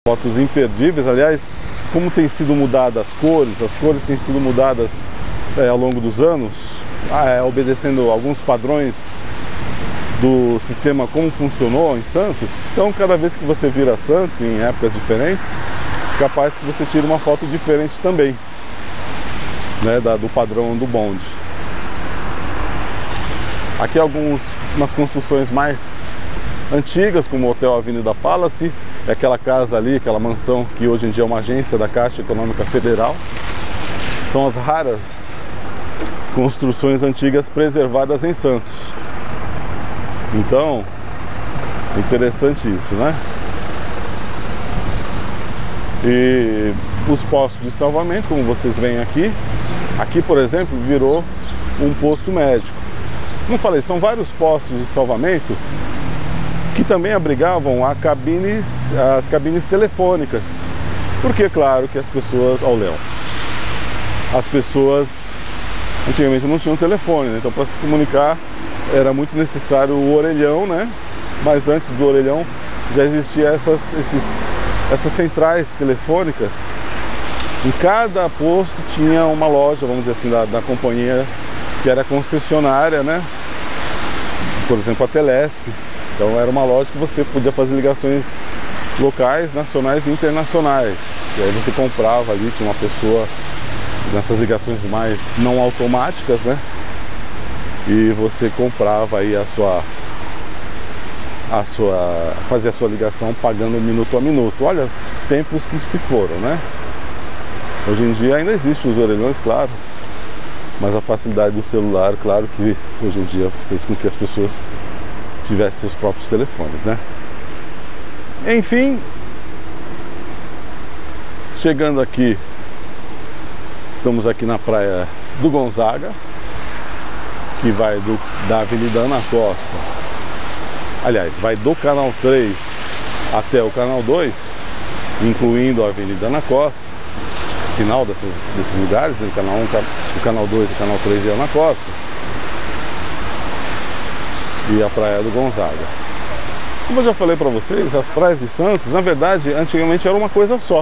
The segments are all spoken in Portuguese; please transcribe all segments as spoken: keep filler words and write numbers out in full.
Fotos imperdíveis. Aliás, como tem sido mudadas as cores, as cores têm sido mudadas é, ao longo dos anos, é, obedecendo alguns padrões do sistema como funcionou em Santos. Então, cada vez que você vira Santos, em épocas diferentes, é capaz que você tire uma foto diferente também, né, da, do padrão do bonde. Aqui algumas construções mais antigas, como o Hotel Avenida Palace, é aquela casa ali, aquela mansão que hoje em dia é uma agência da Caixa Econômica Federal. São as raras construções antigas preservadas em Santos. Então, interessante isso, né? E os postos de salvamento, como vocês veem aqui, aqui, por exemplo, virou um posto médico. Como eu falei, são vários postos de salvamento que também abrigavam a cabines, as cabines telefônicas. Porque, claro, que as pessoas... Ó, o leão. As pessoas antigamente não tinham telefone, né? Então, para se comunicar era muito necessário o orelhão, né? Mas antes do orelhão já existiam essas, esses, essas centrais telefônicas. Em cada posto tinha uma loja, vamos dizer assim, da, da companhia que era concessionária, né? Por exemplo, a Telesp. Então era uma loja que você podia fazer ligações locais, nacionais e internacionais. E aí você comprava ali, tinha uma pessoa nessas ligações mais não automáticas, né? E você comprava aí a sua, a sua, fazia a sua ligação pagando minuto a minuto. Olha, tempos que se foram, né? Hoje em dia ainda existem os orelhões, claro, mas a facilidade do celular, claro que hoje em dia fez com que as pessoas tivessem seus próprios telefones, né? Enfim, chegando aqui, estamos aqui na praia do Gonzaga, que vai do, da Avenida Ana Costa, aliás, vai do Canal três até o Canal dois, incluindo a Avenida Ana Costa, final desses, desses lugares, né? O Canal um, o Canal dois, o Canal três e a Ana Costa, e a Praia do Gonzaga. Como eu já falei para vocês, as praias de Santos, na verdade, antigamente era uma coisa só.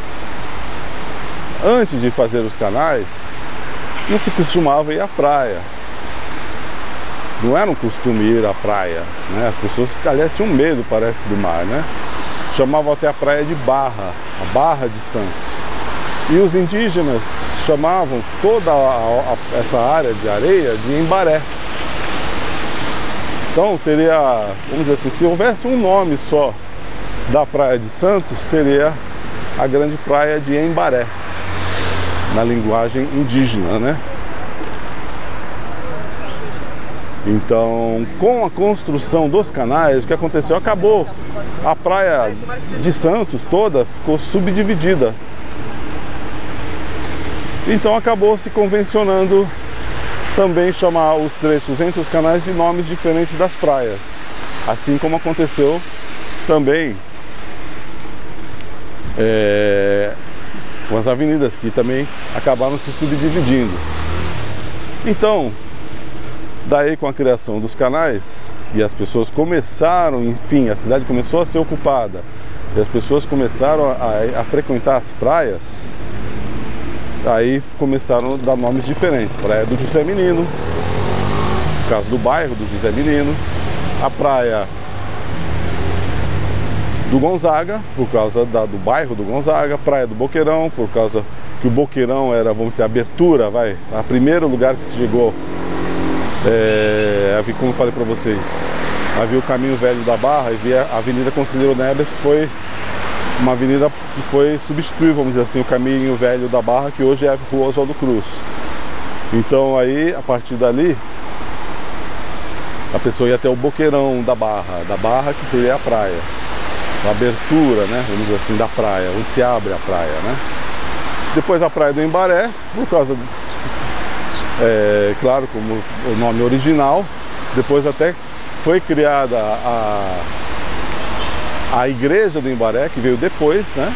Antes de fazer os canais, não se costumava ir à praia. Não era um costume ir à praia, né? As pessoas, aliás, tinham medo, parece, do mar, né? Chamavam até a praia de Barra, a Barra de Santos. E os indígenas chamavam toda a, a, essa área de areia de Embaré. Então seria, vamos dizer assim, se houvesse um nome só da Praia de Santos, seria a grande praia de Embaré, na linguagem indígena, né? Então, com a construção dos canais, o que aconteceu? Acabou. A praia de Santos toda ficou subdividida. Então acabou se convencionando também chamar os trechos entre os canais de nomes diferentes das praias. Assim como aconteceu também é, com as avenidas, que também acabaram se subdividindo. Então, daí com a criação dos canais, e as pessoas começaram, enfim, a cidade começou a ser ocupada, e as pessoas começaram a, a frequentar as praias, aí começaram a dar nomes diferentes. Praia do José Menino, no caso do bairro do José Menino, a praia do Gonzaga, por causa da, do bairro do Gonzaga, praia do Boqueirão, por causa que o Boqueirão era, vamos dizer, a abertura, vai, a primeiro lugar que se chegou, é, como eu falei para vocês, havia o caminho velho da Barra e via a Avenida Conselheiro Neves, foi uma avenida que foi substituir, vamos dizer assim, o caminho velho da Barra, que hoje é a Rua Oswaldo Cruz. Então aí, a partir dali, a pessoa ia até o Boqueirão da Barra, da Barra que seria a praia, a abertura, né, vamos dizer assim, da praia, onde se abre a praia, né. Depois a praia do Embaré, por causa, é, claro, como o nome original, depois até foi criada a a igreja do Embaré, que veio depois, né?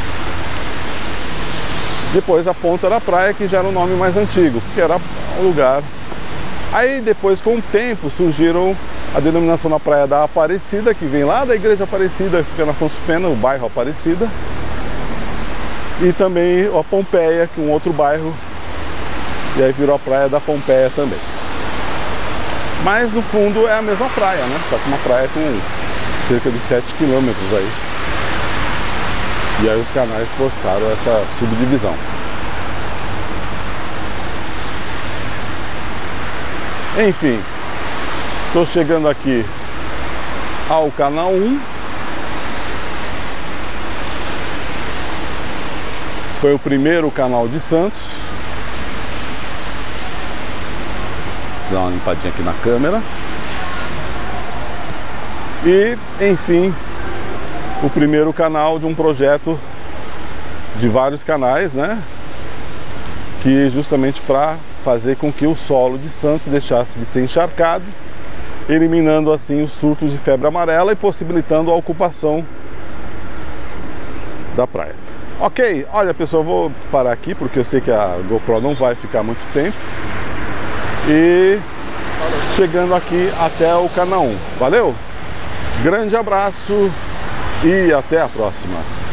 Depois a Ponta da Praia, que já era um nome mais antigo, que era um lugar. Aí depois, com o tempo, surgiram a denominação da praia da Aparecida, que vem lá da Igreja Aparecida, fica na Afonso Pena, o bairro Aparecida. E também a Pompeia, que é um outro bairro, e aí virou a praia da Pompeia também. Mas no fundo é a mesma praia, né? Só que uma praia com cerca de sete quilômetros aí. E aí os canais forçaram essa subdivisão. Enfim, estou chegando aqui ao canal um. Foi o primeiro canal de Santos. Vou dar uma limpadinha aqui na câmera. E, enfim, o primeiro canal de um projeto de vários canais, né? Que justamente para fazer com que o solo de Santos deixasse de ser encharcado, eliminando assim os surtos de febre amarela e possibilitando a ocupação da praia. Ok, olha pessoal, vou parar aqui porque eu sei que a GoPro não vai ficar muito tempo. E chegando aqui até o canal um. Valeu? Grande abraço e até a próxima.